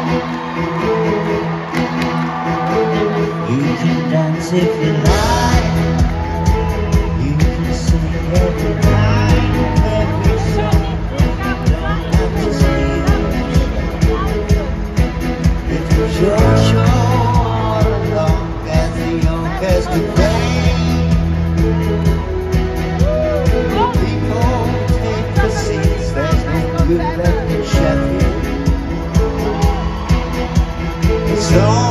You can dance if you like. You can sing every night, every song. Don't have to sing. It's your show all along as the orchestra plays. People take the seats. There's no good left in Sheffield. It's all